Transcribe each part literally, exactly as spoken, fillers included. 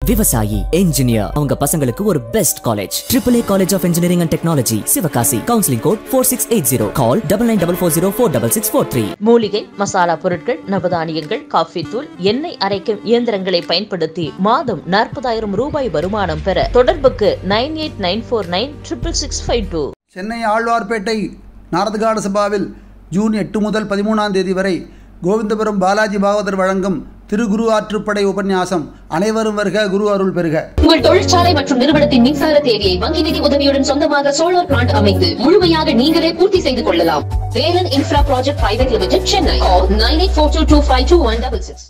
விவசாயி, என்ஜினியர் அவங்க பசங்களுக்கு ஒரு best college triple A college of engineering and technology, Sivakasi. Counselling code four six eight zero. Call double nine double four zero four double six four three. மூலிகை மசாலா பொருட்கள், நவதானியங்கள், coffee தூள், எண்ணெய் அரைக்கும் இயந்திரங்களை பயன்படுத்தி மாதம் நாற்பதாயிரம் ரூபாய் வருமானம் பெற தொடர்புக்கு nine eight nine four nine triple six five two. Chennai Alwarpet Naradagana சபாவில் ஜூன் எட்டு முதல் பதிமூணாம் தேதி வரை கோவிந்தபுரம் பாலாஜி பாகவதர் வழங்கும் திருகுரு ஆற்றுப்படை உபன்யாசம். அனைவரும் வருக, குரு அருள் பெறுக. உங்கள் தொழிற்சாலை மற்றும் நிறுவனத்தின் மின்சார தேவையை வங்கி நிதி உதவியுடன் சொந்தமாக சோலார் பிளான்ட் அமைத்து முழுமையாக நீங்களே பூர்த்தி செய்து கொள்ளலாம். Velan infra project private limited, Chennai. Nine eight four two two five two one double six.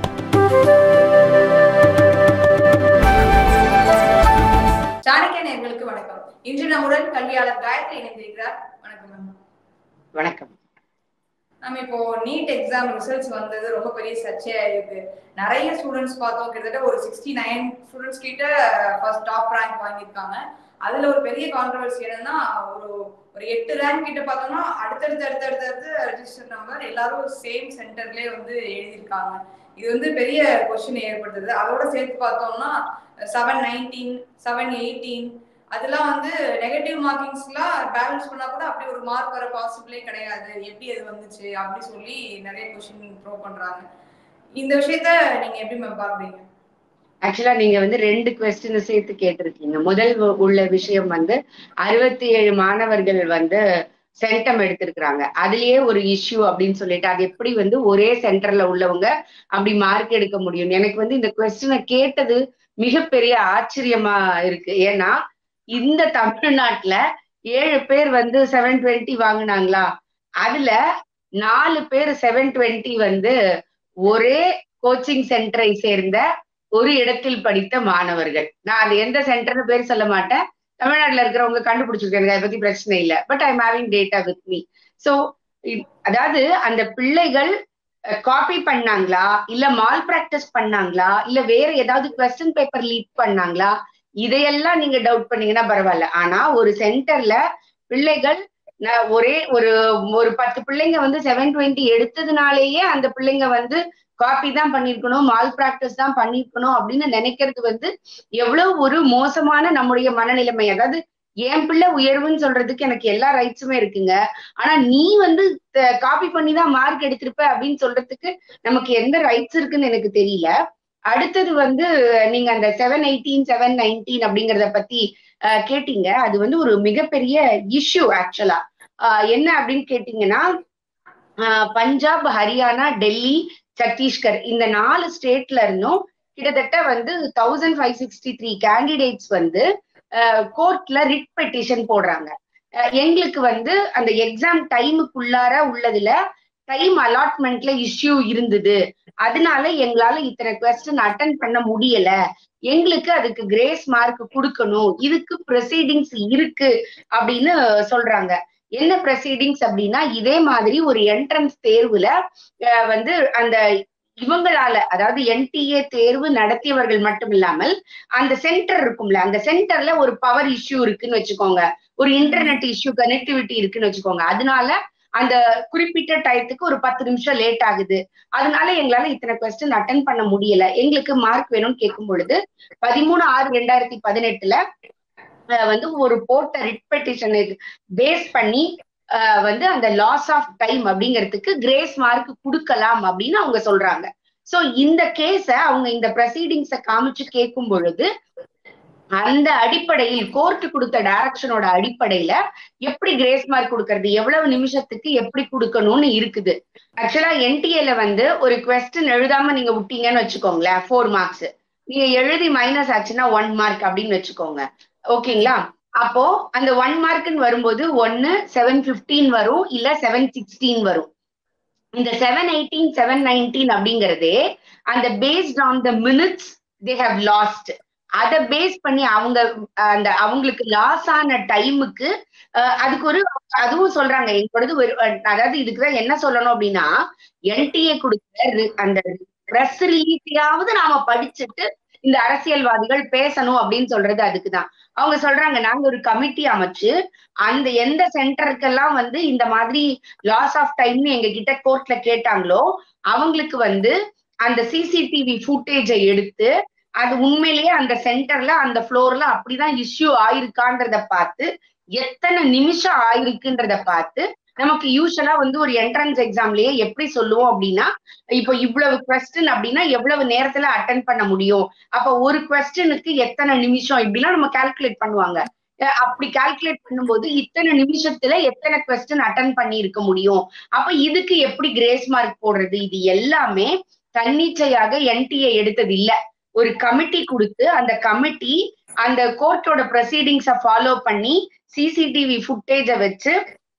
Chanakya நேயர்களுக்கு வணக்கம். இன்று நம்முடன் கல்வியாளர் காயத்ரி இணைந்திருக்கிறார். வணக்கம். வணக்கம். நம்ம இப்போ நீட் எக்ஸாம் ரிசல்ட்ஸ் வந்தது ரொம்ப பெரிய சர்ச்சையா இருக்கு. நிறைய ஸ்டூடெண்ட்ஸ் பார்த்தோம், கிட்டத்தட்ட ஒரு சிக்ஸ்டி நைன் ஸ்டூடெண்ட்ஸ் கிட்ட ஃபர்ஸ்ட் டாப் ரேங்க் வாங்கியிருக்காங்க. அதுல ஒரு பெரிய கான்ட்ரவர்சி என்னன்னா, ஒரு ஒரு எட்டு ரேங்க் கிட்ட பார்த்தோம்னா அடுத்தடுத்து அடுத்தடுத்து ரெஜிஸ்டர் நம்பர் எல்லாரும் சேம் சென்டர்லயே வந்து எழுதியிருக்காங்க. இது வந்து பெரிய கொஸ்டின் ஏற்படுத்துது. அதோட சேர்த்து பார்த்தோம்னா செவன் நைன்டீன் செவன் எயிட்டீன் அதெல்லாம் வந்து நெகட்டிவ் மார்க்கிங்ஸ்லாம் பேலன்ஸ் பண்ணா கூட அப்படி ஒரு மார்க் வர பாசிபிளே கிடையாது. எப்படி அது வந்துச்சு அப்படி சொல்லி நிறைய கொஸ்டின் த்ரோ பண்றாங்க. இந்த விஷயத்த நீங்க எப்படி மேம் பாக்குறீங்க? ஆக்சுவலா நீங்க வந்து ரெண்டு கொஸ்டின் சேர்த்து கேட்டிருக்கீங்க. முதல் உள்ள விஷயம் வந்து அறுபத்தி ஏழு மாணவர்கள் வந்து சென்டம் எடுத்திருக்கிறாங்க. அதுலயே ஒரு இஷ்யூ அப்படின்னு சொல்லிட்டு, அது எப்படி வந்து ஒரே சென்டர்ல உள்ளவங்க அப்படி மார்க் எடுக்க முடியும்? எனக்கு வந்து இந்த கொஸ்டினை கேட்டது மிகப்பெரிய ஆச்சரியமா இருக்கு. ஏன்னா இந்த தமிழ்நாட்டுல ஏழு பேர் வந்து செவன் டுவெண்ட்டி வாங்கினாங்களா, அதுல நாலு பேர் செவன் டுவெண்ட்டி வந்து ஒரே கோச்சிங் சென்டரை சேர்ந்த ஒரு இடத்தில் படித்த மாணவர்கள். நான் அது எந்த சென்டர்னு பேர் சொல்ல மாட்டேன். தமிழ்நாட்டுல இருக்கிறவங்க கண்டுபிடிச்சிருக்காங்க, அதை பத்தி பிரச்சனை இல்லை. But I am having data with me. So அதாவது அந்த பிள்ளைகள் காப்பி பண்ணாங்களா, இல்ல மால் பிராக்டிஸ் பண்ணாங்களா, இல்ல வேற ஏதாவது கொஸ்டின் பேப்பர் லீக் பண்ணாங்களா, இதையெல்லாம் நீங்க டவுட் பண்ணீங்கன்னா பரவாயில்ல. ஆனா ஒரு சென்டர்ல பிள்ளைகள் ஒரே ஒரு ஒரு பத்து பிள்ளைங்க வந்து செவன் டுவெண்ட்டி எடுத்ததுனாலேயே அந்த பிள்ளைங்க வந்து காப்பி தான் பண்ணிருக்கணும், மால் பிராக்டிஸ் தான் பண்ணிருக்கணும் அப்படின்னு நினைக்கிறது வந்து எவ்வளவு ஒரு மோசமான நம்முடைய மனநிலைமை. அதாவது என் பிள்ளை உயர்வுன்னு சொல்றதுக்கு எனக்கு எல்லா ரைட்ஸுமே இருக்குங்க, ஆனா நீ வந்து காப்பி பண்ணி தான் மார்க் எடுத்திருப்ப அப்படின்னு சொல்றதுக்கு நமக்கு எந்த ரைட்ஸ் இருக்குன்னு எனக்கு தெரியல. அடுத்தது வந்து நீங்க அந்த செவன் எயிட்டீன் செவன் நைன்டீன் அப்படிங்கிறத பத்தி அஹ் கேட்டீங்க. அது வந்து ஒரு மிகப்பெரிய இஷ்யூ ஆக்சுவலா. ஆஹ் என்ன அப்படின்னு கேட்டீங்கன்னா, ஆஹ் பஞ்சாப், ஹரியானா, டெல்லி, சத்தீஸ்கர் இந்த நாலு ஸ்டேட்ல இருந்தும் கிட்டத்தட்ட வந்து thousand five sixty three candidates வந்து கோர்ட்ல ரிட் பெட்டிஷன் போடுறாங்க. எங்களுக்கு வந்து அந்த எக்ஸாம் டைமுக்குள்ளார உள்ளதுல டைம் அலாட்மெண்ட்ல இஷ்யூ இருந்தது, அதனால எங்களால இத்தனை கொஸ்டின் அட்டன் பண்ண முடியல, எங்களுக்கு அதுக்கு கிரேஸ் மார்க் கொடுக்கணும், இதுக்கு ப்ரொசீடிங்ஸ் இருக்கு அப்படின்னு சொல்றாங்க. என்ன ப்ரொசீடிங்ஸ் அப்படின்னா, இதே மாதிரி ஒரு என்ட்ரன்ஸ் தேர்வுல வந்து அந்த இவங்களால, அதாவது என்டிஏ தேர்வு நடத்தியவர்கள் மட்டும் இல்லாமல் அந்த சென்டர் இருக்கும்ல, அந்த சென்டர்ல ஒரு பவர் இஷ்யூ இருக்குன்னு வச்சுக்கோங்க, ஒரு இன்டர்நெட் இஷ்யூ, கனெக்டிவிட்டி இருக்குன்னு வச்சுக்கோங்க. அதனால அந்த குறிப்பிட்ட டயத்துக்கு ஒரு பத்து நிமிஷம் லேட் ஆகுது, அதனால எங்களால இத்தனை கொஸ்டின் அட்டன் பண்ண முடியல, எங்களுக்கு மார்க் வேணும்னு கேட்கும் பொழுது பதிமூணு ஆறு ரெண்டாயிரத்தி பதினெட்டுல வந்து ஒரு போட்ட ரிட் பெட்டிஷனை பேஸ் பண்ணி அஹ் வந்து அந்த லாஸ் ஆஃப் டைம் அப்படிங்கிறதுக்கு கிரேஸ் மார்க் கொடுக்கலாம் அப்படின்னு அவங்க சொல்றாங்க. சோ இந்த கேஸ அவங்க இந்த ப்ரொசீடிங்ஸை காமிச்சு கேட்கும் பொழுது அந்த அடிப்படையில் கோர்ட் கொடுத்த டைரக்ஷனோட அடிப்படையில எப்படி கிரேஸ் மார்க் கொடுக்கறது, எவ்வளவு நிமிஷத்துக்கு எப்படி கொடுக்கணும்னு இருக்குது. ஆக்சுவலா என்டிஏல வந்து ஒரு கொஸ்டின் எழுதாம நீங்க விட்டீங்கன்னு வச்சுக்கோங்களேன், ஃபோர் மார்க்ஸ், நீங்க எழுதி மைனஸ் ஆச்சுன்னா ஒன் மார்க் அப்படின்னு வச்சுக்கோங்க, ஓகேங்களா? அப்போ அந்த ஒன் மார்க்னு வரும்போது ஒன்னு செவன் பிப்டீன் வரும், இல்ல செவன் சிக்ஸ்டீன் வரும். இந்த செவன் எயிட்டீன் செவன் நைன்டீன் அப்படிங்கறதே அந்த based on the minutes they have lost, அதை பேஸ் பண்ணி அவங்க அந்த அவங்களுக்கு லாஸ் ஆன டைமுக்கு அதுக்கு ஒரு அதுவும் சொல்றாங்க. எங்களோடது ஒரு, அதாவது இதுக்குதான் என்ன சொல்லணும் அப்படின்னா, என்டிஏ கொடுக்குற அந்த பிரஸ் ரிலீஸையாவது நாம படிச்சுட்டு இந்த அரசியல்வாதிகள் பேசணும் அப்படின்னு சொல்றது அதுக்குதான். அவங்க சொல்றாங்க, நாங்க ஒரு கமிட்டி அமைச்சு அந்த எந்த சென்டருக்கெல்லாம் வந்து இந்த மாதிரி லாஸ் ஆஃப் டைம்னு எங்க கிட்ட கோர்ட்ல கேட்டாங்களோ அவங்களுக்கு வந்து அந்த சிசிடிவி ஃபுட்டேஜை எடுத்து அது உண்மையிலேயே அந்த சென்டர்ல அந்த ஃப்ளோர்ல அப்படிதான் இஷ்யூ ஆயிருக்கான்றத பார்த்து எத்தனை நிமிஷம் ஆயிருக்குன்றத பார்த்து நமக்கு யூஸ்வலா வந்து ஒரு என்ட்ரன்ஸ் எக்ஸாம்லயே எப்படி சொல்லுவோம் அப்படின்னா, இப்போ இவ்வளவு கொஸ்டின் அப்படின்னா எவ்வளவு நேரத்துல அட்டன் பண்ண முடியும், அப்ப ஒரு கொஸ்டினுக்கு எத்தனை நிமிஷம் இப்படிலாம் நம்ம கால்குலேட் பண்ணுவாங்க. அப்படி கால்குலேட் பண்ணும்போது இத்தனை நிமிஷத்துல எத்தனை கொஸ்டின் அட்டன் பண்ணி இருக்க முடியும், அப்ப இதுக்கு எப்படி கிரேஸ் மார்க் போடுறது, இது எல்லாமே தன்னிச்சையாக என்டிஏ எடுத்தது இல்ல. ஒரு கமிட்டி கொடுத்து அந்த கமிட்டி அந்த கோர்ட்டோட ப்ரொசீடிங்ஸ ஃபாலோ பண்ணி சிசிடிவி ஃபுட்டேஜ வச்சு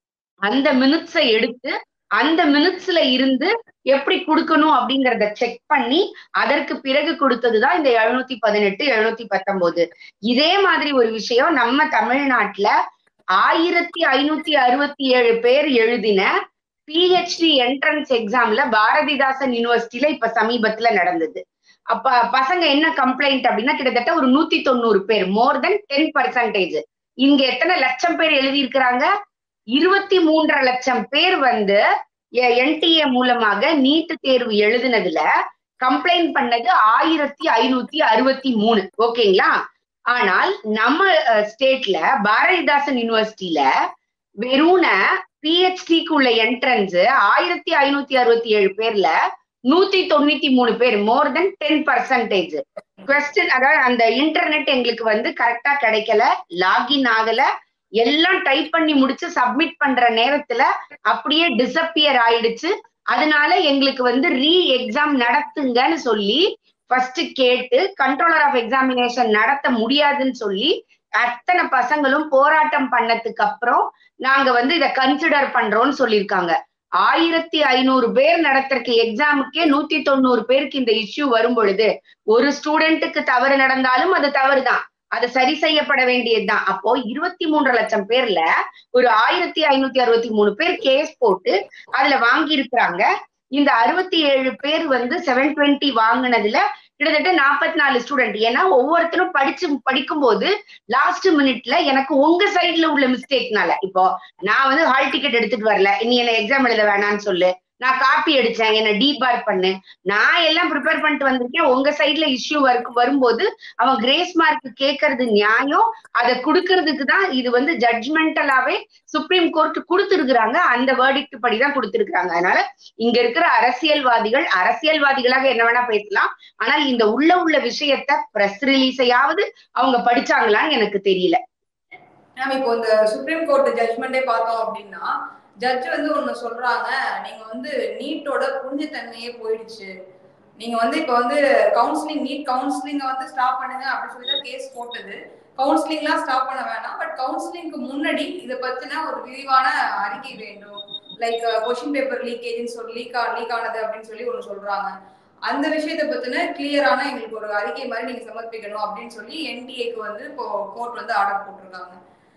அந்த மினிட்ஸை எடுத்து அந்த மினிட்ஸ்ல இருந்து எப்படி கொடுக்கணும் அப்படிங்கறத செக் பண்ணி அதற்கு பிறகு கொடுத்ததுதான் இந்த எழுநூத்தி பதினெட்டு எழுநூத்தி பத்தொன்பது. இதே மாதிரி ஒரு விஷயம் நம்ம தமிழ்நாட்டுல ஆயிரத்தி ஐநூத்தி அறுபத்தி ஏழு பேர் எழுதின பிஹெச்டி என்ட்ரன்ஸ் எக்ஸாம்ல பாரதிதாசன் யூனிவர்சிட்டியில இப்ப சமீபத்துல நடந்தது. அப்ப பசங்க என்ன கம்ப்ளைண்ட் அப்படின்னா கிட்டத்தட்ட ஒரு நூத்தி தொண்ணூறு பேர், மோர் தென் டென் பர்சன்டேஜ். இங்க எத்தனை லட்சம் பேர் எழுதி இருக்கிறாங்க, இருபத்தி மூன்றரை லட்சம் பேர் வந்து என்டிஏ மூலமாக நீட் தேர்வு எழுதினதுல கம்ப்ளைண்ட் பண்ணது ஆயிரத்தி ஐநூத்தி அறுபத்தி மூணு. ஓகேங்களா? ஆனால் நம்ம ஸ்டேட்ல பாரதிதாசன் யூனிவர்சிட்டியில வெறும் பிஹெச்டிக்கு உள்ள என்ட்ரன்ஸ் ஆயிரத்தி ஐநூத்தி அறுபத்தி ஏழு பேர்ல நூத்தி தொண்ணூத்தி மூணு பேர், more than ten percentage. Question அதாவது அந்த இன்டர்நெட் எங்களுக்கு வந்து கரெக்டா கிடைக்கல, லாகின் ஆகல, எல்லாம் டைப் பண்ணி முடிச்சு சப்மிட் பண்ற நேரத்துல அப்படியே டிசப்பியர் ஆயிடுச்சு. அதனால எங்களுக்கு வந்து ரீ எக்ஸாம் நடத்துங்கன்னு சொல்லி ஃபர்ஸ்ட் கேட்டு கண்ட்ரோலர் ஆஃப் எக்ஸாமினேஷன் நடத்த முடியாதுன்னு சொல்லி அத்தனை பசங்களும் போராட்டம் பண்ணதுக்கு அப்புறம் நாங்க வந்து இதை கன்சிடர் பண்றோம்னு சொல்லியிருக்காங்க. ஆயிரத்தி ஐநூறு பேர் நடத்துறக்கு எக்ஸாமுக்கே நூத்தி தொண்ணூறு பேருக்கு இந்த இஷ்யூ வரும் பொழுது ஒரு ஸ்டூடெண்ட்டுக்கு தவறு நடந்தாலும் அது தவறுதான், அது சரி செய்யப்பட வேண்டியதுதான். அப்போ இருபத்தி மூன்று லட்சம் பேர்ல ஒரு ஆயிரத்தி ஐநூத்தி அறுபத்தி மூணு பேர் கேஸ் போட்டு அதுல வாங்கி இருக்கிறாங்க. இந்த அறுபத்தி ஏழு பேர் வந்து செவன் டுவெண்ட்டி வாங்கினதுல கிட்டத்தட்ட நாற்பத்தி நாலு ஸ்டூடெண்ட். ஏன்னா ஒவ்வொருத்தரும் படிச்சு படிக்கும் போது லாஸ்ட் மினிட்ல எனக்கு உங்க சைட்ல உள்ள மிஸ்டேக்னால, இப்போ நான் வந்து ஹால் டிக்கெட் எடுத்துட்டு வரல, இனி என்ன எக்ஸாம் எழுத வேணாம்னு சொல்லு, நான் காப்பி அடிச்சேன், என்ன டீபார் பண்ணு, நான் எல்லாம் ப்ரிப்பேர் பண்ணிட்டு வந்திருக்கேன், உங்க சைட்ல இஷ்யூ வரும் வரும்போது அவன் கிரேஸ் மார்க் கேட்கறது நியாயம். அதை கொடுக்கறதுக்கு தான் இது வந்து ஜட்ஜ்மெண்டலாவே சுப்ரீம் கோர்ட் கொடுத்துருக்குறாங்க, அந்த வேர்டிக்ட் படிதான் கொடுத்துருக்காங்க. அதனால இங்க இருக்கிற அரசியல்வாதிகள் அரசியல்வாதிகளாக என்ன வேணா பேசலாம், ஆனால் இந்த உள்ள உள்ள விஷயத்த பிரஸ் ரிலீஸையாவது அவங்க படிச்சாங்களான்னு எனக்கு தெரியல. மேம் இப்போ இந்த சுப்ரீம் கோர்ட் ஜட்ஜ்மெண்டே பார்த்தோம் அப்படின்னா ஜட்ஜ் வந்து ஒண்ணு சொல்றாங்க, நீங்க வந்து நீட்டோட புரிஞ்சத்தன்மையே போயிடுச்சு, நீங்க வந்து இப்ப வந்து கவுன்சிலிங் நீட் கவுன்சிலிங்க வந்து ஸ்டாப் பண்ணுங்க அப்படின்னு சொல்லி தான் கேஸ் போட்டது. கவுன்சிலிங்லாம் ஸ்டாப் பண்ண வேணாம், பட் கவுன்சிலிங்க்கு முன்னாடி இதை பத்தின ஒரு விரிவான அறிக்கை வேண்டும், லைக் கொஸ்டின் பேப்பர் லீக்கேஜ்னு சொல்லி லீக் லீக் ஆனது அப்படின்னு சொல்லி ஒண்ணு சொல்றாங்க. அந்த விஷயத்தை பத்தின கிளியரான எங்களுக்கு ஒரு அறிக்கை மாதிரி நீங்க சமர்ப்பிக்கணும் அப்படின்னு சொல்லி என்டிஏக்கு வந்து இப்போ கோர்ட் வந்து ஆர்டர் போட்டிருக்காங்க.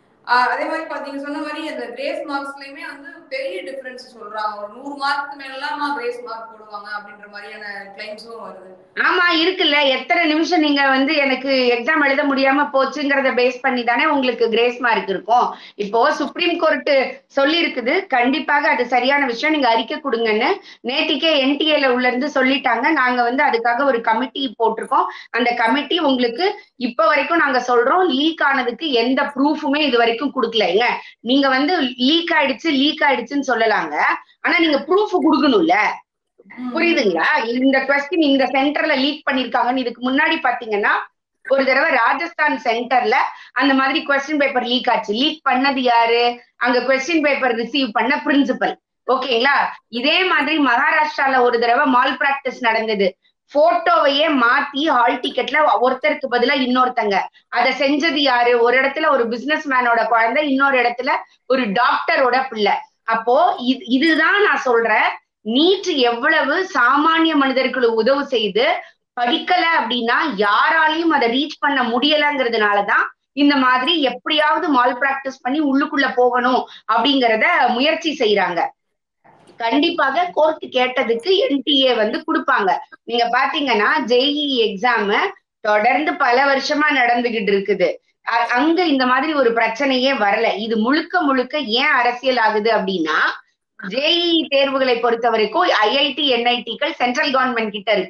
அதே மாதிரி பாத்தீங்க சொன்ன மாதிரி அந்த கிரேஸ் மார்க்ஸ்லயுமே வந்து பெரிய டிஃபரன்ஸ் சொல்றாங்க, ஒரு நூறு மார்க்கு மேலாம் கிரேஸ் மார்க் போடுவாங்க அப்படின்ற மாதிரியான கிளைம்ஸும் வருது. ஆமா இருக்குல்ல, எத்தனை நிமிஷம் நீங்க வந்து எனக்கு எக்ஸாம் எழுத முடியாம போச்சுங்கிறத பேஸ் பண்ணி தானே உங்களுக்கு கிரேஸ் மார்க் இருக்கும். இப்போ சுப்ரீம் கோர்ட் சொல்லி இருக்குது, கண்டிப்பாக அது சரியான விஷயம், நீங்க அறிக்கை கொடுங்கன்னு நேத்திக்கே என்டிஏல உள்ள இருந்து சொல்லிட்டாங்க. நாங்க வந்து அதுக்காக ஒரு கமிட்டி போட்டிருக்கோம். அந்த கமிட்டி உங்களுக்கு இப்ப வரைக்கும் நாங்க சொல்றோம் லீக் ஆனதுக்கு எந்த ப்ரூஃபுமே இது வரைக்கும் கொடுக்கலங்க. நீங்க வந்து லீக் ஆயிடுச்சு லீக் ஆயிடுச்சுன்னு சொல்லலாங்க, ஆனா நீங்க ப்ரூஃப் கொடுக்கணும்ல, புரியுதுங்களா? இந்த கொஸ்டின் இந்த சென்டர்ல லீக் பண்ணிருக்காங்கன்னு இதுக்கு முன்னாடி பாத்தீங்கன்னா ஒரு தடவை ராஜஸ்தான் சென்டர்ல அந்த மாதிரி கொஸ்டின் பேப்பர் லீக் ஆச்சு. லீக் பண்ணது யாரு? அங்க கொஸ்டின் பேப்பர் ரிசீவ் பண்ண பிரின்சிபல். ஓகேங்களா? இதே மாதிரி மகாராஷ்டிரால ஒரு தடவை மால் பிராக்டிஸ் நடந்தது. போட்டோவையே மாத்தி ஹால் டிக்கெட்ல ஒருத்தருக்கு பதிலா இன்னொருத்தங்க. அதை செஞ்சது யாரு? ஒரு இடத்துல ஒரு பிசினஸ் மேனோட குழந்தை, இன்னொரு இடத்துல ஒரு டாக்டரோட பிள்ளை. அப்போ இது இதுதான் நான் சொல்றேன், நீட் எவ்வளவு சாமானிய மனிதர்களுக்கு உதவு செய்து படிக்கல அப்படின்னா யாராலையும் அதை ரீச் பண்ண முடியலங்கிறதுனாலதான் இந்த மாதிரி எப்படியாவது மால் பிராக்டிஸ் பண்ணி உள்ளுக்குள்ள போகணும் அப்படிங்கறத முயற்சி செய்யறாங்க. கண்டிப்பாக கோர்ட் கேட்டதுக்கு என்டிஏ வந்து கொடுப்பாங்க. நீங்க பாத்தீங்கன்னா ஜேஇ எக்ஸாம் தொடர்ந்து பல வருஷமா நடந்துகிட்டு இருக்குது, அங்க இந்த மாதிரி ஒரு பிரச்சனையே வரல. இது முழுக்க முழுக்க ஏன் அரசியல் ஆகுது அப்படின்னா, ஜேஇ தேர்வுகளை பொறுத்த வரைக்கும் ஐஐடி என்ஐடிக்கள் சென்ட்ரல் கவர்மெண்ட் கிட்ட இருக்கு.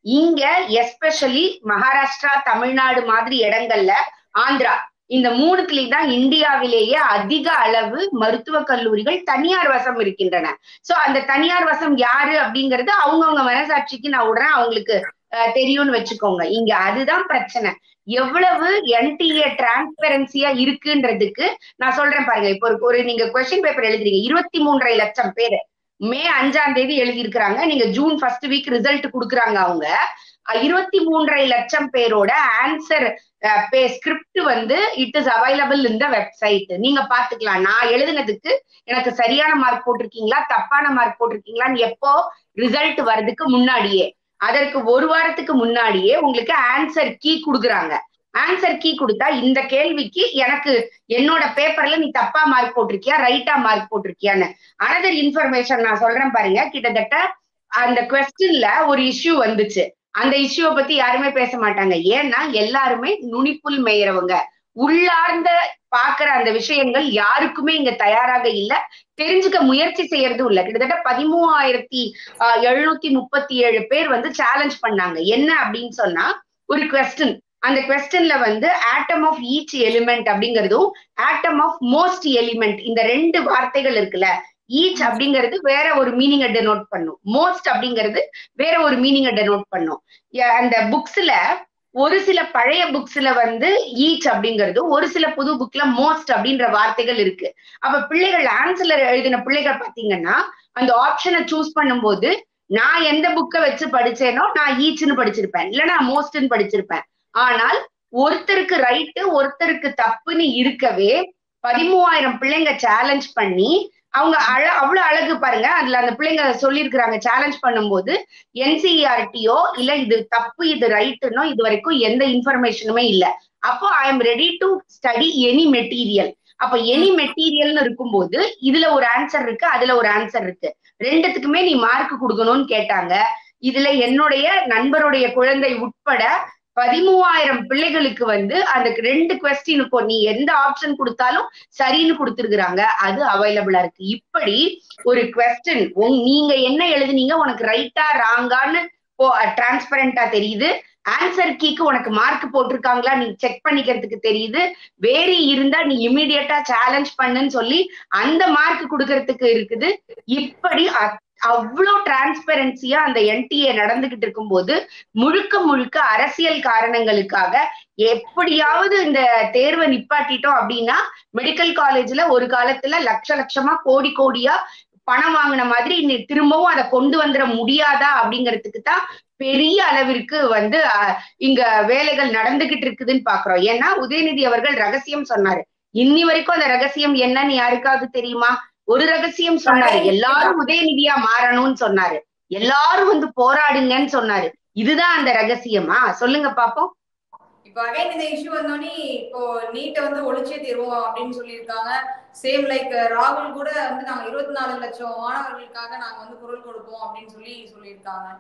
இங்க எஸ்பெஷலி மகாராஷ்டிரா, தமிழ்நாடு மாதிரி இடங்கள்ல, ஆந்திரா, இந்த மூணுத்துலயும் தான் இந்தியாவிலேயே அதிக அளவு மருத்துவ கல்லூரிகள் தனியார் வசம் இருக்கின்றன. சோ அந்த தனியார் வசம் யாரு அப்படிங்கறது அவங்கவுங்க மனசாட்சிக்கு நான் விடுறேன், அவங்களுக்கு தெரியும்னு வச்சுக்கோங்க. இங்க அதுதான் பிரச்சனை. எவ்வளவு என்டிஏ டிரான்ஸ்பரன்சியா இருக்குன்றதுக்கு நான் சொல்றேன் பாருங்க. இப்போ ஒரு நீங்க கொஸ்டின் பேப்பர் எழுதுறீங்க, இருபத்தி மூன்றரை லட்சம் பேரு மே அஞ்சாம் தேதி எழுதி இருக்கிறாங்க. நீங்க ஜூன் ஃபர்ஸ்ட் வீக் ரிசல்ட் கொடுக்குறாங்க. அவங்க இருபத்தி மூன்றரை லட்சம் பேரோட ஆன்சர் பே ஸ்கிரிப்ட் வந்து it is available in the website. நீங்க பாத்துக்கலாம். நான் எழுதுனதுக்கு எனக்கு சரியான மார்க் போட்டிருக்கீங்களா, தப்பான மார்க் போட்டிருக்கீங்களான்னு எப்போ ரிசல்ட் வர்றதுக்கு முன்னாடியே, அதற்கு ஒரு வாரத்துக்கு முன்னாடியே உங்களுக்கு ஆன்சர் கீ கொடுக்குறாங்க. ஆன்சர் கீ கொடுத்தா இந்த கேள்விக்கு எனக்கு என்னோட பேப்பர்ல நீ தப்பா மார்க் போட்டிருக்கியா, ரைட்டா மார்க் போட்டிருக்கியான்னு அனதர் இன்ஃபர்மேஷன் நான் சொல்றேன் பாருங்க. கிட்டத்தட்ட அந்த கொஸ்டின்ல ஒரு இஷ்யூ வந்துச்சு. அந்த இஷ்யூவை பத்தி யாருமே பேச மாட்டாங்க. ஏன்னா எல்லாருமே நுனிப்புல் மேயறவங்க, உள்ளார்ந்த பாக்குற அந்த விஷயங்கள் யாருக்குமே இங்க தயாராக இல்ல, தெரிஞ்சுக்க முயற்சி செய்யறதும் இல்ல. கிட்டத்தட்ட பதிமூவாயிரத்தி ஆஹ் எழுநூத்தி முப்பத்தி ஏழு பேர் வந்து சேலஞ்ச் பண்ணாங்க. என்ன அப்படின்னு சொன்னா, ஒரு கொஸ்டின், அந்த கொஸ்டின்ல வந்து ஆட்டம் ஆஃப் ஈச் எலிமெண்ட் அப்படிங்கிறதும் ஆட்டம் ஆஃப் மோஸ்ட் எலிமெண்ட், இந்த ரெண்டு வார்த்தைகள் இருக்குல்ல, ஈச் அப்படிங்கிறது வேற ஒரு மீனிங்கை டெனோட் பண்ணும், மோஸ்ட் அப்படிங்கிறது வேற ஒரு மீனிங்கை டெனோட் பண்ணும். அந்த புக்ஸ்ல ஒரு சில பழைய புக்ஸ்ல வந்து ஈச் அப்படிங்கிறது, ஒரு சில புது புக்ல மோஸ்ட் அப்படின்ற வார்த்தைகள் இருக்கு. அப்ப பிள்ளைகள் ஆன்சர்ல எழுதின பிள்ளைகள் பாத்தீங்கன்னா அந்த ஆப்ஷனை சூஸ் பண்ணும்போது, நான் எந்த புக்கை வச்சு படிச்சேனோ நான் ஈச்னு படிச்சிருப்பேன், இல்லைன்னா மோஸ்ட்னு படிச்சிருப்பேன். ஆனால் ஒருத்தருக்கு ரைட்டு ஒருத்தருக்கு தப்புன்னு இருக்கவே பதிமூவாயிரம் பிள்ளைங்க சேலஞ்ச் பண்ணி, அவங்க அழ அவ்வளவு அழகு பாருங்க. அதுல அந்த பிள்ளைங்க சொல்லியிருக்கிறாங்க, சேலஞ்ச் பண்ணும்போது என்சிஇஆர்டியோ இல்ல இது தப்பு இது ரைட்டுன்னோ இது வரைக்கும் எந்த இன்ஃபர்மேஷனுமே இல்ல. அப்போ I am ready to study any material. அப்ப எனி மெட்டீரியல்னு இருக்கும்போது இதுல ஒரு ஆன்சர் இருக்கு, அதுல ஒரு ஆன்சர் இருக்கு, ரெண்டுத்துக்குமே நீ மார்க் கொடுக்கணும்னு கேட்டாங்க. இதுல என்னுடைய நண்பருடைய குழந்தை உட்பட பதிமூவாயிரம் பிள்ளைகளுக்கு வந்து அந்த ரெண்டு கொஸ்டினுக்கும் நீ எந்த ஆப்ஷன் கொடுத்தாலும் சரின்னு கொடுத்துருக்குறாங்க. அது அவைலபிளா இருக்கு. இப்படி ஒரு கொஸ்டின் நீங்க என்ன எழுதுனீங்க, உனக்கு ரைட்டா ராங்கான்னு டிரான்ஸ்பரண்டா தெரியுது. ஆன்சர் கீக்கு உனக்கு மார்க் போட்டிருக்காங்களா நீ செக் பண்ணிக்கிறதுக்கு தெரியுது. வேறு இருந்தா நீ இமிடியட்டா சேலஞ்ச் பண்ணுன்னு சொல்லி அந்த மார்க் கொடுக்கறதுக்கு இருக்குது. இப்படி அவ்வளோ டிரான்ஸ்பரன்சியா அந்த என்டிஏ நடந்துகிட்டு இருக்கும் போது முழுக்க முழுக்க அரசியல் காரணங்களுக்காக எப்படியாவது இந்த தேர்வை நிப்பாட்டிட்டோம் அப்படின்னா மெடிக்கல் காலேஜ்ல ஒரு காலத்துல லட்ச லட்சமா கோடி கோடியா பணம் வாங்கின மாதிரி திரும்பவும் அதை கொண்டு வந்துட முடியாதா அப்படிங்கிறதுக்கு தான் பெரிய அளவிற்கு வந்து இங்க வேலைகள் நடந்துகிட்டு இருக்குதுன்னு பாக்குறோம். ஏன்னா உதயநிதி அவர்கள் ரகசியம் சொன்னாரு. இன்னி வரைக்கும் அந்த ரகசியம் என்னன்னு யாருக்காவது தெரியுமா? ஒரு ரகசியம் சொன்னாரு, எல்லாரும் உதயநிதியா மாறணும்னு சொன்னாரு, எல்லாரும் வந்து போராடுங்கன்னு சொன்னாரு. இதுதான் அந்த ரகசியமா? சொல்லுங்க பாப்போம். இப்போ அகைன் இந்த இஷ்யூ வந்தோடனே இப்போ நீட்டை வந்து ஒழிச்சே தருவோம் அப்படின்னு சொல்லியிருக்காங்க. சேம் லைக் ராகுல் கூட வந்து நாங்க இருபத்தி நாலு லட்சம் மாணவர்களுக்காக நாங்க வந்து குரல் கொடுப்போம் அப்படின்னு சொல்லி சொல்லியிருக்காங்க.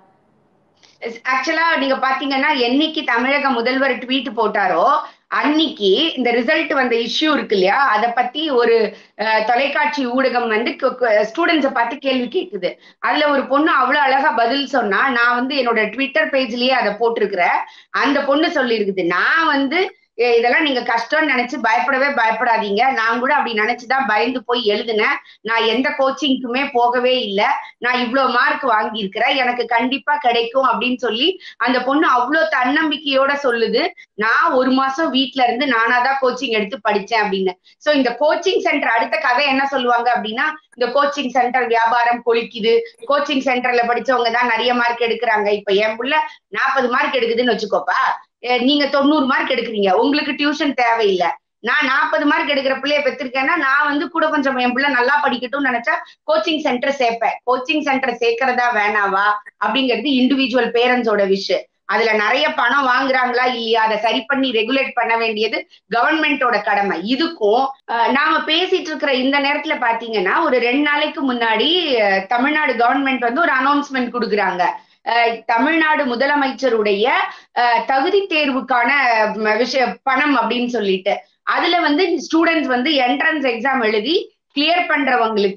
ஆக்சுவலா நீங்க பாத்தீங்கன்னா என்னைக்கு தமிழக முதல்வர் ட்வீட் போட்டாரோ அன்னைக்கு இந்த ரிசல்ட் வந்த இஷ்யூ இருக்கு இல்லையா, அதை பத்தி ஒரு தொலைக்காட்சி ஊடகம் வந்து ஸ்டூடெண்ட்ஸை பார்த்து கேள்வி கேட்குது. அதுல ஒரு பொண்ணு அவ்வளவு அழகா பதில் சொன்னா, நான் வந்து என்னோட ட்விட்டர் பேஜ்லயே அதை போட்டிருக்கிறேன். அந்த பொண்ணு சொல்லியிருக்குது, நான் வந்து இதெல்லாம் நீங்க கஷ்டம்னு நினைச்சு பயப்படவே பயப்படாதீங்க, நான் கூட அப்படி நினைச்சுதான் பயந்து போய் எழுதுனேன், நான் எந்த கோச்சிங்க்குமே போகவே இல்லை, நான் இவ்வளவு மார்க் வாங்கியிருக்கிறேன், எனக்கு கண்டிப்பா கிடைக்கும் அப்படின்னு சொல்லி அந்த பொண்ணு அவ்வளவு தன்னம்பிக்கையோட சொல்லுது. நான் ஒரு மாசம் வீட்டுல இருந்து நானாதான் கோச்சிங் எடுத்து படிச்சேன் அப்படின்னு. சோ இந்த கோச்சிங் சென்டர் அடுத்த கதை என்ன சொல்லுவாங்க அப்படின்னா, இந்த கோச்சிங் சென்டர் வியாபாரம் கொளிக்குது, கோச்சிங் சென்டர்ல படிச்சவங்க தான் நிறைய மார்க் எடுக்கிறாங்க. இப்ப என் புள்ள நாற்பது மார்க் எடுக்குதுன்னு வச்சுக்கோப்பா, நீங்க தொண்ணூறு மார்க் எடுக்கிறீங்க, உங்களுக்கு டியூஷன் தேவையில்லை. நான் நாற்பது மார்க் எடுக்கிற பிள்ளைய பெற்றிருக்கேன்னா நான் வந்து கூட கொஞ்சம் என் பிள்ளை நல்லா படிக்கட்டும்னு நினைச்சா கோச்சிங் சென்டர் சேர்ப்பேன். கோச்சிங் சென்டர் சேர்க்கறதா வேணாவா அப்படிங்கிறது இண்டிவிஜுவல் பேரண்ட்ஸோட விஷயம். அதுல நிறைய பணம் வாங்குறாங்களா இல்லையா அதை சரி பண்ணி ரெகுலேட் பண்ண வேண்டியது கவர்மெண்டோட கடமை. இதுக்கும் நாம பேசிட்டு இருக்கிற இந்த நேரத்துல பாத்தீங்கன்னா ஒரு ரெண்டு நாளைக்கு முன்னாடி தமிழ்நாடு கவர்மெண்ட் வந்து ஒரு அனௌன்ஸ்மெண்ட் கொடுக்குறாங்க. தமிழ்நாடு முதலமைச்சருடைய தகுதி தேர்வுக்கான விஷய பணம் அப்படின்னு சொல்லிட்டு அதுல வந்து ஸ்டூடெண்ட்ஸ் வந்து என்ட்ரன்ஸ் எக்ஸாம் எழுதி கிளியர் பண்றவங்களுக்கு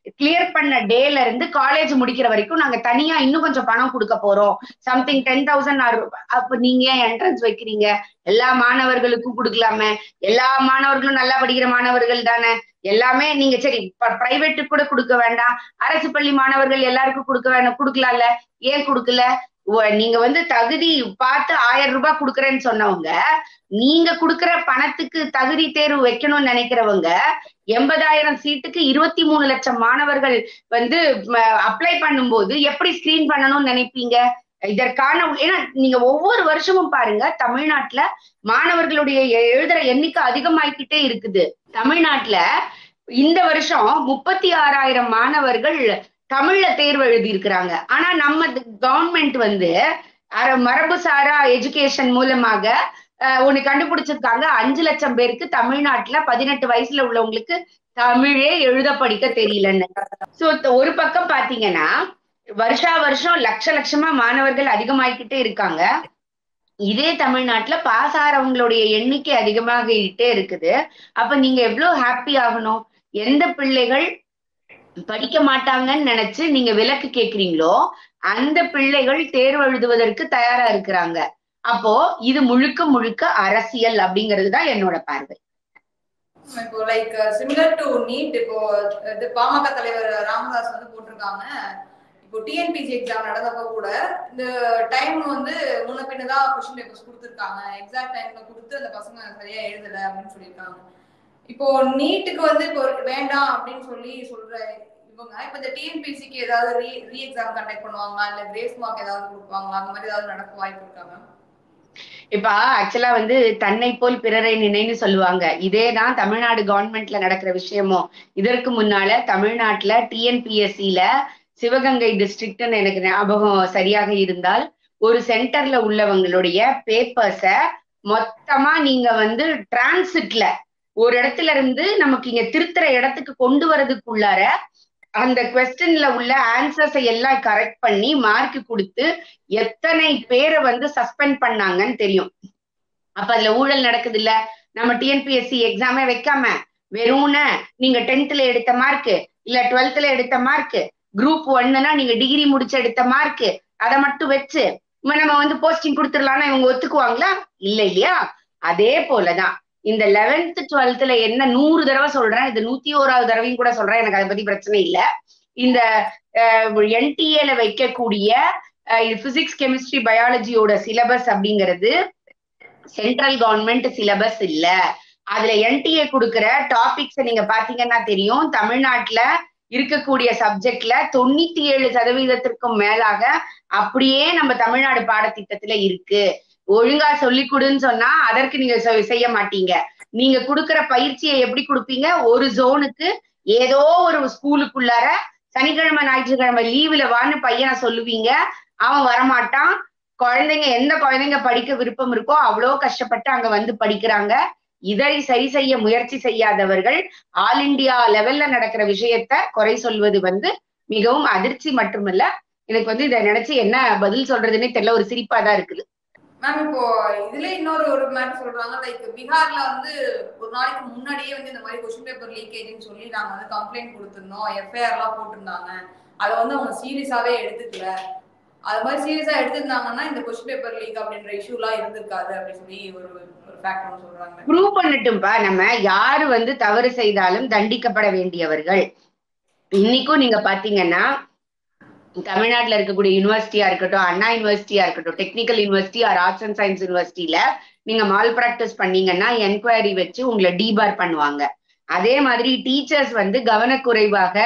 கிளியர் பண்ண டேல இருந்து காலேஜ் முடிக்கிற வரைக்கும் நாங்க தனியா இன்னும் கொஞ்சம் பணம் கொடுக்க போறோம், சம்திங் டென் தௌசண்ட். அப்ப நீங்க ஏன் என்ட்ரன்ஸ் வைக்கிறீங்க? எல்லா மாணவர்களுக்கும் கொடுக்கலாமே, எல்லா மாணவர்களும் நல்லா படிக்கிற மாணவர்கள் தானே, எல்லாமே நீங்க சரி பிரைவேட்டுக்கு கூட கொடுக்க வேண்டாம், அரசு பள்ளி மாணவர்கள் எல்லாருக்கும் கொடுக்க வேண்டாம், கொடுக்கலாம்ல, ஏன் கொடுக்கல? நீங்க வந்து தகுதி பார்த்து ஆயிரம் ரூபாய் கொடுக்குறேன்னு சொன்னவங்க, நீங்க கொடுக்குற பணத்துக்கு தகுதி தேர்வு வைக்கணும்னு நினைக்கிறவங்க எண்பதாயிரம் சீட்டுக்கு இருபத்தி மூணு லட்சம் மாணவர்கள் வந்து அப்ளை பண்ணும்போது எப்படி ஸ்கிரீன் பண்ணணும்னு நினைப்பீங்க? இதற்கான ஏன்னா நீங்க ஒவ்வொரு வருஷமும் பாருங்க, தமிழ்நாட்டுல மாணவர்களுடைய எழுதுற எண்ணிக்கை அதிகமாயிக்கிட்டே இருக்குது. தமிழ்நாட்டுல இந்த வருஷம் முப்பத்தி ஆறாயிரம் மாணவர்கள் தமிழ்ல தேர்வு எழுதி இருக்கிறாங்க. ஆனா நம்ம கவர்மெண்ட் வந்து மரபு சாரா எஜுகேஷன் மூலமாக ஒண்ணு கண்டுபிடிச்சிருக்காங்க, அஞ்சு லட்சம் பேருக்கு தமிழ்நாட்டுல பதினெட்டு வயசுல உள்ளவங்களுக்கு தமிழே எழுத படிக்க தெரியலன்னு. சோ ஒரு பக்கம் பாத்தீங்கன்னா வருஷா வருஷம் லட்ச லட்சமா மாணவர்கள் அதிகமாயிக்கிட்டே இருக்காங்க. இதே தமிழ்நாட்டுல பாஸ் ஆறவங்களுடைய எண்ணிக்கை அதிகமாகிட்டே இருக்குது. அப்ப நீங்க எவ்வளவு ஹாப்பி ஆகணும்? எந்த பிள்ளைகள் படிக்க மாட்டாங்கன்னு நினைச்சு நீங்க விலக்கு கேக்குறீங்களோ அந்த பிள்ளைகள் தேர்வு எழுதுவதற்கு தயாரா இருக்கிறாங்க. அப்போ இது முழுக்க முழுக்க அரசியல் அப்படிங்கிறதுதான் என்னோட பார்வை. இப்போ லைக் சிமிலர் டு நீட், இப்போ இது பாமக தலைவர் ராமதாஸ் வந்து போட்டிருக்காங்க, இப்போ டிஎன்பிசி எக்ஸாம் நடந்தப்ப கூட இந்த டைம் வந்து முன்ன பின்னதான் கொஸ்டின் பேப்பர்ஸ் கொடுத்துருக்காங்க, எக்ஸாக்ட் டைம்ல கொடுத்து அந்த பசங்க சரியா எழுதல அப்படின்னு சொல்லியிருக்காங்க. இப்போ நீட்டுக்கு வந்து இப்போ வேண்டாம் அப்படின்னு சொல்லி சொல்ற இவங்க இப்ப இந்த டிஎன்பிசிக்கு ஏதாவது ரீ ரீ எக்ஸாம் கண்டக்ட் பண்ணுவாங்க, இல்ல கிரேஸ் மார்க் ஏதாவது கொடுப்பாங்க, அந்த மாதிரி ஏதாவது நடக்க வாய்ப்பு இருக்காங்க? இப்ப ஆக்சுவலா வந்து தன்னை போல் பிறரை நினைன்னு சொல்லுவாங்க. இதேதான் தமிழ்நாடு கவர்மெண்ட்ல நடக்கிற விஷயமும். இதற்கு முன்னால தமிழ்நாட்டுல டிஎன்பிஎஸ்சில சிவகங்கை டிஸ்ட்ரிக்ட்னு எனக்கு ஞாபகம் சரியாக இருந்தால் ஒரு சென்டர்ல உள்ளவங்களுடைய பேப்பர்ஸ மொத்தமா நீங்க வந்து டிரான்சிட்ல ஒரு இடத்துல இருந்து நமக்கு இங்க திருத்துற இடத்துக்கு கொண்டு வரதுக்குள்ளார அந்த கொஸ்டின்ல உள்ள ஆன்சர்ஸை எல்லாம் கரெக்ட் பண்ணி மார்க் கொடுத்து எத்தனை பேரை வந்து சஸ்பெண்ட் பண்ணாங்கன்னு தெரியும். அப்ப அதுல ஊழல் நடக்குது இல்ல? நம்ம டிஎன்பிஎஸ்சி எக்ஸாமே வைக்காம வெறும்னு நீங்க டென்த்ல எடுத்த மார்க் இல்ல டுவெல்த்ல எடுத்த மார்க், குரூப் ஒன்னுனா நீங்க டிகிரி முடிச்சு எடுத்த மார்க், அதை மட்டும் வச்சு நம்ம வந்து போஸ்டிங் கொடுத்துடலாம்னா இவங்க ஒத்துக்குவாங்களா? இல்ல இல்லையா? அதே போலதான் இந்த லெவன்த் டுவெல்த்ல என்ன நூறு தடவை சொல்றேன், இது நூத்தி ஓராவது தடவையும் கூட சொல்றேன், எனக்கு அதை பத்தி பிரச்சனை இல்லை. இந்த என்டிஏல வைக்கக்கூடிய பிசிக்ஸ் கெமிஸ்ட்ரி பயாலஜியோட சிலபஸ் அப்படிங்கிறது சென்ட்ரல் கவர்மெண்ட் சிலபஸ் இல்ல. அதுல என்டிஏ கொடுக்குற டாபிக்ஸ் நீங்க பாத்தீங்கன்னா தெரியும், தமிழ்நாட்டுல இருக்கக்கூடிய சப்ஜெக்ட்ல தொண்ணூத்தி ஏழு சதவீதத்திற்கும் மேலாக அப்படியே நம்ம தமிழ்நாடு பாடத்திட்டத்துல இருக்கு. ஒழுங்கா சொல்லி கொடுன்னு சொன்னா அதற்கு நீங்க செய்ய மாட்டீங்க. நீங்க கொடுக்குற பயிற்சியை எப்படி கொடுப்பீங்க? ஒரு ஜோனுக்கு ஏதோ ஒரு ஸ்கூலுக்குள்ளார சனிக்கிழமை ஞாயிற்றுக்கிழமை லீவுல வான்னு பையனை சொல்லுவீங்க, அவன் வரமாட்டான். குழந்தைங்க எந்த குழந்தைங்க படிக்க விருப்பம் இருக்கோ அவ்வளோ கஷ்டப்பட்டு அங்க வந்து படிக்கிறாங்க. இதை சரி செய்ய முயற்சி செய்யாதவர்கள் ஆல் இண்டியா லெவல்ல நடக்கிற விஷயத்த குறை சொல்வது வந்து மிகவும் அதிர்ச்சி மட்டுமல்ல, எனக்கு வந்து இதை நினைச்சு என்ன பதில் சொல்றதுன்னே தெரியல, ஒரு சிரிப்பா தான் இருக்குது. மேம் இப்போ இதுல இன்னொரு ஒரு மேட்டர் சொல்றாங்க, லைக் பீகார்ல வந்து ஒரு நாளைக்கு முன்னாடியே வந்து இந்த மாதிரி கொஸ்டின் பேப்பர் லீக்கேஜ்னு சொல்லி நாங்க வந்து கம்ப்ளைண்ட் கொடுத்துருந்தோம், எஃப்ஐஆர் எல்லாம் போட்டிருந்தாங்க, அதை வந்து அவங்க சீரியஸாவே எடுத்துக்கல. அது மாதிரி சீரியஸா எடுத்திருந்தாங்கன்னா இந்த கொஸ்டின் பேப்பர் லீக் அப்படின்ற இஷ்யூ எல்லாம் இருந்திருக்காது அப்படின்னு சொல்லி ஒரு ஒரு ஃபேக்ட் ஒன்று சொல்றாங்க. ப்ரூவ் பண்ணட்டும்பா, நம்ம யாரு வந்து தவறு செய்தாலும் தண்டிக்கப்பட வேண்டியவர்கள். இன்னைக்கும் நீங்க பாத்தீங்கன்னா தமிழ்நாட்டுல இருக்கக்கூடிய யூனிவர்சிட்டியா இருக்கட்டும், அண்ணா யூனிவர்சிட்டியா இருக்கட்டும், technical university or arts and science யூனிவர்சிட்டியில நீங்க மால் பிராக்டிஸ் பண்ணீங்கன்னா என்கொயரி வச்சு உங்களை டீபார் பண்ணுவாங்க. அதே மாதிரி டீச்சர்ஸ் வந்து கவனக்குறைவாக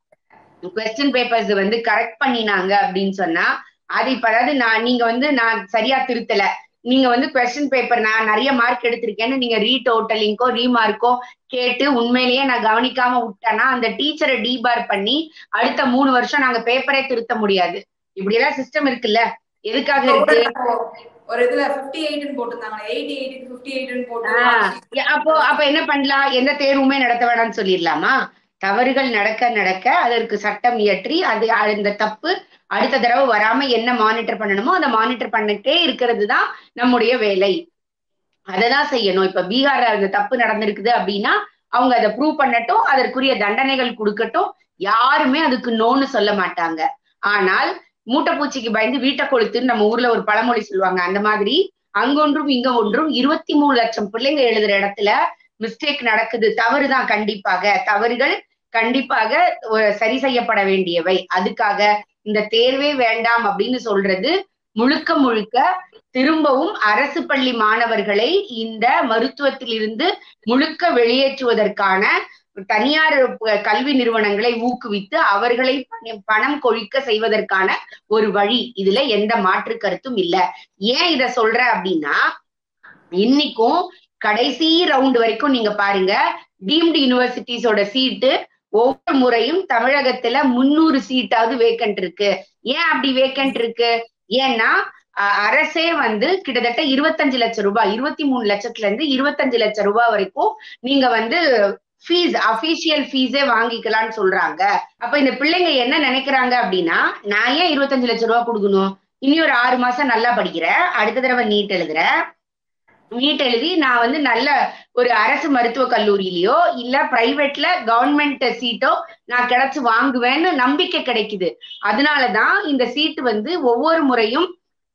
கொஸ்டின் பேப்பர்ஸ் வந்து கரெக்ட் பண்ணினாங்க அப்படின்னு சொன்னா அது இப்ப அதாவது நான் நீங்க வந்து நான் சரியா திருத்தல, நீங்க வந்து கொஸ்டின் பேப்பர் நான் நிறைய மார்க் எடுத்திருக்கேன்னு நீங்க ரீடோட்டலிங்கோ ரீமார்க்கோ கேட்டு உண்மையிலேயே நான் கவனிக்காம விட்டேன்னா அந்த டீச்சரை டீபார் பண்ணி அடுத்த மூணு வருஷம் நாங்க பேப்பரே திருத்த முடியாது. இப்படி எல்லாம் சிஸ்டம் இருக்குல்ல, எதுக்காக இருக்கு? ஒரு இதுல ஐம்பத்தி எட்டு ன்னு போட்டுருந்தாங்க, எண்பத்தி எட்டு க்கு ஐம்பத்தி எட்டு ன்னு போட்டு அப்போ அப்ப என்ன பண்ணலாம்? எந்த தேர்வுமே நடத்த வேணாம்னு சொல்லிடலாமா? தவறுகள் நடக்க நடக்க அதற்கு சட்டம் இயற்றி அது அந்த தப்பு அடுத்த தடவை வராம என்ன மானிட்டர் பண்ணணுமோ அதை மானிட்டர் பண்ணிட்டே இருக்கிறது தான் நம்முடைய வேலை. அததான் செய்யணும். இப்ப பீகார்ல அந்த தப்பு நடந்திருக்குது அப்படின்னா அவங்க அதை ப்ரூவ் பண்ணட்டும், அதற்குரிய தண்டனைகள் கொடுக்கட்டும், யாருமே அதுக்கு நோன்னு சொல்ல மாட்டாங்க. ஆனால் மூட்டைப்பூச்சிக்கு பயந்து வீட்டை கொளுத்துன்னு நம்ம ஊர்ல ஒரு பழமொழி சொல்லுவாங்க. அந்த மாதிரி அங்கொன்றும் இங்க ஒன்றும் இருபத்தி மூணு லட்சம் பிள்ளைங்க எழுதுற இடத்துல மிஸ்டேக் நடக்குது. தவறுதான், கண்டிப்பாக தவறுகள் கண்டிப்பாக சரி செய்யப்பட வேண்டியவை. அதுக்காக இந்த தேர்வே வேண்டாம் அப்படின்னு சொல்றது முழுக்க முழுக்க திரும்பவும் அரசு பள்ளி மாணவர்களை இந்த மருத்துவத்திலிருந்து முழுக்க வெளியேற்றுவதற்கான தனியார் கல்வி நிறுவனங்களை ஊக்குவித்து அவர்களை பணம் கொழிக்க செய்வதற்கான ஒரு வழி. இதுல எந்த மாற்று கருத்தும் இல்ல. ஏன் இத சொல்ற அப்படின்னா, இன்னைக்கும் கடைசி ரவுண்ட் வரைக்கும் நீங்க பாருங்க, டீம்டு யூனிவர்சிட்டிஸோட சீட்டு ஒவ்வொரு முறையும் தமிழகத்துல முன்னூறு சீட்டாவது வேக்கன்ட் இருக்கு. ஏன் அப்படி வேக்கன்ட் இருக்கு? ஏன்னா அரசே வந்து கிட்டத்தட்ட இருபத்தஞ்சு லட்சம் ரூபாய், இருபத்தி மூணு லட்சத்துல இருந்து இருபத்தஞ்சு லட்சம் ரூபாய் வரைக்கும் நீங்க வந்து ஃபீஸ், அபிஷியல் ஃபீஸே வாங்கிக்கலாம்னு சொல்றாங்க. அப்ப இந்த பிள்ளைங்க என்ன நினைக்கிறாங்க அப்படின்னா, நான் ஏன் இருபத்தஞ்சு லட்சம் ரூபாய் கொடுக்கணும், இனி ஒரு ஆறு மாசம் நல்லா படிக்கிறேன், அடுத்த தடவை நீட் எழுதுறேன், நீட் எழுதி நான் வந்து நல்ல ஒரு அரசு மருத்துவ கல்லூரியிலயோ இல்ல பிரைவேட்ல கவர்மெண்ட் சீட்டோ நான் கிடைச்சு வாங்குவேன்னு நம்பிக்கை கிடைக்குது. அதனாலதான் இந்த சீட்டு வந்து ஒவ்வொரு முறையும்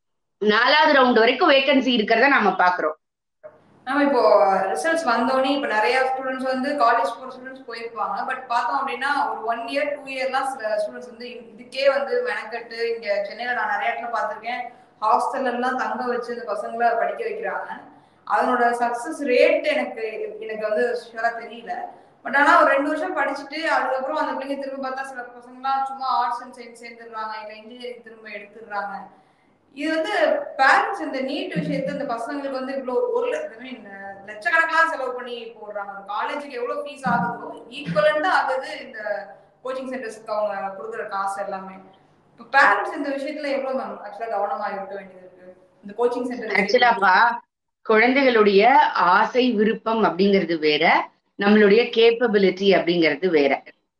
நாலாவது ரவுண்ட் வரைக்கும் வேகன்சி இருக்கிறத நம்ம பாக்குறோம். நம்ம இப்போ ரிசல்ட்ஸ் வந்தோடனே இப்ப நிறைய ஸ்டூடெண்ட்ஸ் வந்து காலேஜ் போற ஸ்டூடெண்ட்ஸ் போயிருப்பாங்க. பட் பார்த்தோம் அப்படின்னா ஒரு ஒன் இயர் டூ இயர்லாம் சில ஸ்டூடெண்ட்ஸ் வந்து இதுக்கே வந்து மெனக்கட்டு, இங்க சென்னையில நான் நிறைய இடத்துல பார்த்திருக்கேன், ஹாஸ்டல்ல எல்லாம் தங்க வச்சு இந்த பசங்களை படிக்க வைக்கிறாங்க. அதனோட சக்சஸ் ரேட் எனக்கு எனக்கு வந்து ஷுவரா தெரியல. பட் ஆனா ஒரு ரெண்டு வருஷம் படிச்சுட்டு அதுக்கப்புறம் அந்த பிள்ளைங்க திரும்ப பார்த்தா சில பசங்கலாம் சும்மா ஆர்ட்ஸ் அண்ட் சயின்ஸ் சேர்ந்துடுறாங்க, இல்லை இன்ஜினியரிங் திரும்ப எடுத்துடுறாங்க. இது வந்து பேரண்ட்ஸ் இந்த நீட் விஷயத்த இந்த பசங்களுக்கு வந்து இவ்வளவு ஒரு மீன் லட்சக்கணக்கெல்லாம் செலவு பண்ணி போடுறாங்க. காலேஜுக்கு எவ்வளவு ஃபீஸ் ஆகுதோ ஈக்குவலண்ட் தான் ஆகுது இந்த கோச்சிங் சென்டர்ஸ்க்கு அவங்க கொடுக்குற காசு எல்லாமே. இப்போ பேரண்ட்ஸ் இந்த விஷயத்துல எவ்வளவு மேம் ஆக்சுவலா கவனமா இருக்க வேண்டியது இருக்கு இந்த கோச்சிங் சென்டர்? ஆக்சுவலாப்பா குழந்தைகளுடைய ஆசை விருப்பம் அப்படிங்கிறது வேற, நம்மளுடைய கேப்பபிலிட்டி அப்படிங்கிறது வேற.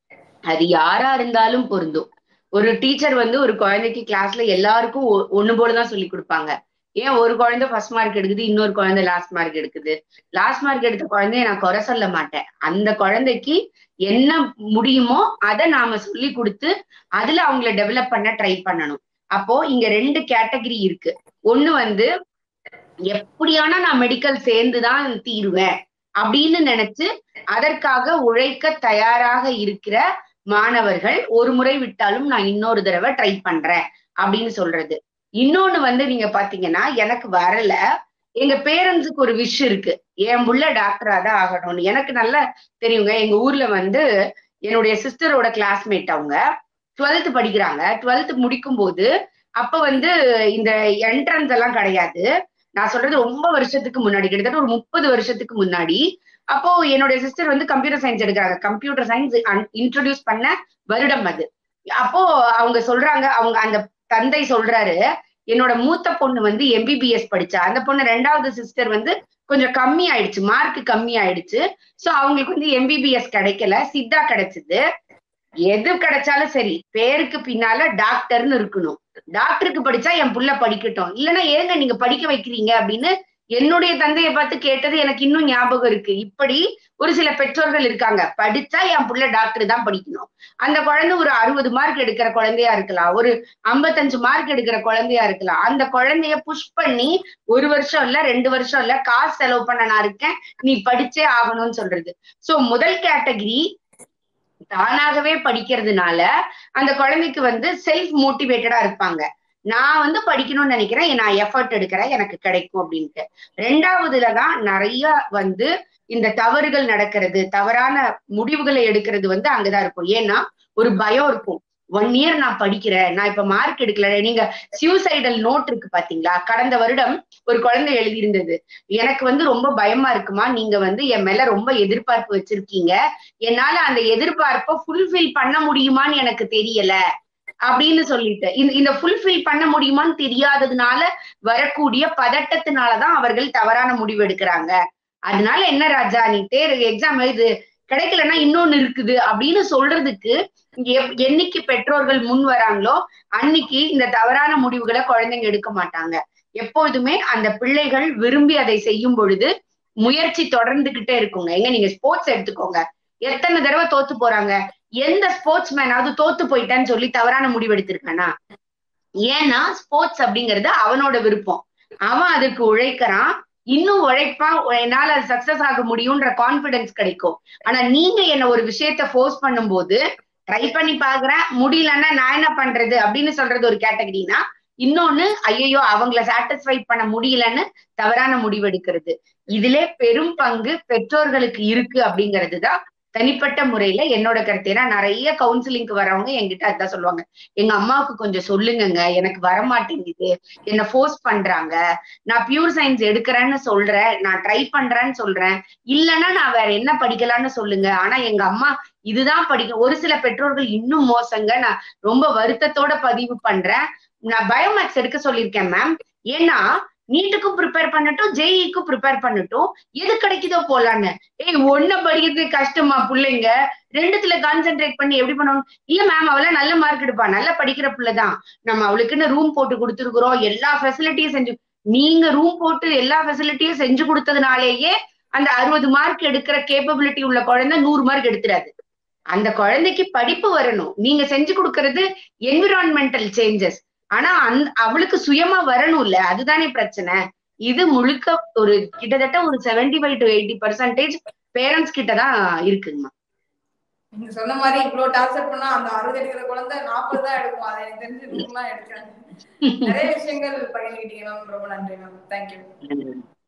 அது யாரா இருந்தாலும் பொருந்தும். ஒரு டீச்சர் வந்து ஒரு குழந்தைக்கு கிளாஸ்ல எல்லாருக்கும் ஒண்ணு போலதான் சொல்லி கொடுப்பாங்க. ஏன் ஒரு குழந்தை ஃபர்ஸ்ட் மார்க் எடுக்குது, இன்னொரு குழந்தை லாஸ்ட் மார்க் எடுக்குது? லாஸ்ட் மார்க் எடுத்த குழந்தைய நான் குறை சொல்ல மாட்டேன். அந்த குழந்தைக்கு என்ன முடியுமோ அதை நாம சொல்லி கொடுத்து அதுல அவங்கள டெவலப் பண்ண ட்ரை பண்ணணும். அப்போ இங்க ரெண்டு கேட்டகரி இருக்கு. ஒண்ணு வந்து எப்படியானா நான் மெடிக்கல் சேர்ந்துதான் தீருவேன் அப்படின்னு நினைச்சு அதற்காக உழைக்க தயாராக இருக்கிற மாணவர்கள், ஒரு முறை விட்டாலும் நான் இன்னொரு தடவை ட்ரை பண்றேன் அப்படின்னு சொல்றது. இன்னொன்னு வந்து நீங்க பாத்தீங்கன்னா, எனக்கு வரல, எங்க பேரண்ட்ஸுக்கு ஒரு விஷ் இருக்கு, என் புள்ள டாக்டரா தான் ஆகணும்னு. எனக்கு நல்லா தெரியுங்க, எங்க ஊர்ல வந்து என்னுடைய சிஸ்டரோட கிளாஸ்மேட் அவங்க டுவெல்த் படிக்கிறாங்க. டுவெல்த் முடிக்கும் போது அப்ப வந்து இந்த என்ட்ரன்ஸ் எல்லாம் கிடையாது. நான் சொல்றது ரொம்ப வருஷத்துக்கு முன்னாடி, கிட்டத்தட்ட ஒரு முப்பது வருஷத்துக்கு முன்னாடி. அப்போ என்னுடைய சிஸ்டர் வந்து கம்ப்யூட்டர் சயின்ஸ் எடுக்கிறாங்க. கம்ப்யூட்டர் சயின்ஸ் இன்ட்ரோடியூஸ் பண்ண வருடம் அது. அப்போ அவங்க சொல்றாங்க, அவங்க அந்த தந்தை சொல்றாரு, என்னோட மூத்த பொண்ணு வந்து எம்பிபிஎஸ் படிச்சா, அந்த பொண்ணு ரெண்டாவது சிஸ்டர் வந்து கொஞ்சம் கம்மி ஆயிடுச்சு, மார்க் கம்மி ஆயிடுச்சு. சோ அவங்களுக்கு வந்து எம்பிபிஎஸ் கிடைக்கல, சித்தா கிடைச்சது. எது கிடைச்சாலும் சரி, பேருக்கு பின்னால டாக்டர்னு இருக்கணும், டாக்டருக்கு படிச்சா என் புள்ள படிக்கட்டும், இல்லைன்னா ஏங்க நீங்க படிக்க வைக்கிறீங்க அப்படின்னு என்னுடைய தந்தையை பார்த்து கேட்டது எனக்கு இன்னும் ஞாபகம் இருக்கு. இப்படி ஒரு சில பெற்றோர்கள் இருக்காங்க, படிச்சா என் புள்ள டாக்டர் தான் படிக்கணும். அந்த குழந்தை ஒரு அறுபது மார்க் எடுக்கிற குழந்தையா இருக்கலாம், ஒரு ஐம்பத்தஞ்சு மார்க் எடுக்கிற குழந்தையா இருக்கலாம். அந்த குழந்தைய புஷ் பண்ணி ஒரு வருஷம் இல்ல ரெண்டு வருஷம் இல்ல காசு செலவு பண்ண நான் இருக்கேன், நீ படிச்சே ஆகணும்னு சொல்றது. சோ முதல் கேட்டகரி தானாகவே படிக்கிறதுனால அந்த குழந்தைக்கு வந்து செல்ஃப் மோட்டிவேட்டடா இருப்பாங்க. நான் வந்து படிக்கணும்னு நினைக்கிறேன், நான் எஃபர்ட் எடுக்கிறேன், எனக்கு கிடைக்கும் அப்படின்ட்டு. ரெண்டாவதுலதான் நிறைய வந்து இந்த தவறுகள் நடக்கிறது, தவறான முடிவுகளை எடுக்கிறது வந்து அங்கதான் இருக்கும். ஏன்னா ஒரு பயம் இருக்கும், ஒன் இயர் நான் படிக்கிறேன், நான் இப்ப மார்க் எடுக்கல. நீங்க சூசைடல் நோட் இருக்கு பாத்தீங்களா, கடந்த வருடம் ஒரு குழந்தை எழுதியிருந்தது, எனக்கு வந்து ரொம்ப பயமா இருக்குமா, நீங்க வந்து என் மேல ரொம்ப எதிர்பார்ப்பு வச்சிருக்கீங்க, என்னால அந்த எதிர்பார்ப்பை ஃபுல்ஃபில் பண்ண முடியுமான்னு எனக்கு தெரியல அப்படின்னு சொல்லிட்டு, இந்த ஃபுல்ஃபில் பண்ண முடியுமான்னு தெரியாததுனால வரக்கூடிய பதட்டத்தினாலதான் அவர்கள் தவறான முடிவு எடுக்கிறாங்க. அதனால என்ன ராஜா, நீ தேர்வு எக்ஸாம் எழுது, கிடைக்கலன்னா இன்னொன்னு இருக்குது அப்படின்னு சொல்றதுக்கு என்னைக்கு பெற்றோர்கள் முன் வராங்களோ அன்னைக்கு இந்த தவறான முடிவுகளை குழந்தைங்க எடுக்க மாட்டாங்க. எப்பொழுதுமே அந்த பிள்ளைகள் விரும்பி அதை செய்யும் பொழுது முயற்சி தொடர்ந்துகிட்டே இருக்குங்க. எங்க நீங்க ஸ்போர்ட்ஸ் எடுத்துக்கோங்க, எத்தனை தடவை தோத்து போறாங்க. எந்த ஸ்போர்ட்ஸ் மேனாவது தோத்து போயிட்டான்னு சொல்லி தவறான முடிவு எடுத்திருக்கானா? ஏன்னா ஸ்போர்ட்ஸ் அப்படிங்கறது அவனோட விருப்பம், அவன் அதுக்கு உழைக்கிறான், இன்னும் உழைப்பான், என்னால அது சக்சஸ் ஆக முடியும்ன்ற கான்பிடன்ஸ் கிடைக்கும். ஆனா நீங்க என்ன ஒரு விஷயத்த ஃபோர்ஸ் பண்ணும்போது ட்ரை பண்ணி பாக்குறேன், முடியலன்னா நான் என்ன பண்றது அப்படின்னு சொல்றது ஒரு கேட்டகரினா, இன்னொன்னு ஐயோ அவங்கள சாட்டிஸ்ஃபை பண்ண முடியலன்னு தவறான முடிவு எடுக்கிறது. இதுல பெரும் பங்கு பெற்றோர்களுக்கு இருக்கு அப்படிங்கிறதுதான் தனிப்பட்ட முறையில என்னோட கருத்து. ஏன்னா நிறைய கவுன்சிலிங்க்கு வரவங்க என்கிட்ட அதான் சொல்லுவாங்க, எங்க அம்மாவுக்கு கொஞ்சம் சொல்லுங்கங்க, எனக்கு வரமாட்டேங்குது, என்ன ஃபோர்ஸ் பண்றாங்க, நான் பியூர் சயின்ஸ் எடுக்கிறேன்னு சொல்றேன், நான் ட்ரை பண்றேன்னு சொல்றேன், இல்லைன்னா நான் வேற என்ன படிக்கலாம்னு சொல்லுங்க, ஆனா எங்க அம்மா இதுதான் படிக்க. ஒரு சில பெற்றோர்கள் இன்னும் மோசங்க, நான் ரொம்ப வருத்தத்தோட பதிவு பண்றேன், நான் பயோமேக்ஸ் எடுக்க சொல்லியிருக்கேன் மேம், ஏன்னா நீட்டுக்கும் ப்ரிப்பேர் பண்ணட்டும், ஜேஇக்கும் ப்ரிப்பேர் பண்ணட்டும், எது கிடைக்குதோ போலான்னு. ஏய் ஒன்ன படிக்கிறது கஷ்டமா பிள்ளைங்க, ரெண்டுத்துல கான்சென்ட்ரேட் பண்ணி எப்படி பண்ணுவாங்க? இல்ல மேம் அவள நல்ல மார்க் எடுப்பா, நல்லா படிக்கிற பிள்ளைதான், நம்ம அவளுக்குன்னு ரூம் போட்டு கொடுத்துருக்குறோம், எல்லா ஃபெசிலிட்டியும் செஞ்சு. நீங்க ரூம் போட்டு எல்லா ஃபெசிலிட்டியும் செஞ்சு கொடுத்ததுனாலேயே அந்த அறுபது மார்க் எடுக்கிற கேப்பபிலிட்டி உள்ள குழந்தை நூறு மார்க் எடுத்துறாது. அந்த குழந்தைக்கு படிப்பு வரணும், நீங்க செஞ்சு கொடுக்கறது என்விரான்மெண்டல் சேஞ்சஸ், ஆனா அந் அவளுக்கு சுயமா வரணும்ல, அதுதானே பிரச்சனை. இது முழுக்க ஒரு கிட்டத்தட்ட ஒரு seventy five to eighty percentage parents கிட்டதான் இருக்குங்கம்மா. நீங்க சொன்ன மாதிரி இவ்வளவு டார்ச்சர் பண்ணா அந்த அறுபது எடுக்கிற குழந்தை நாற்பது தான் எடுக்கும், அதை எனக்கு தெரிஞ்சு நூறுலாம் எடுக்காது. நிறைய விஷயங்கள் பகிர்ந்துக்கிட்டீங்க மேம், ரொம்ப நன்றி மேம். தேங்க்யூ.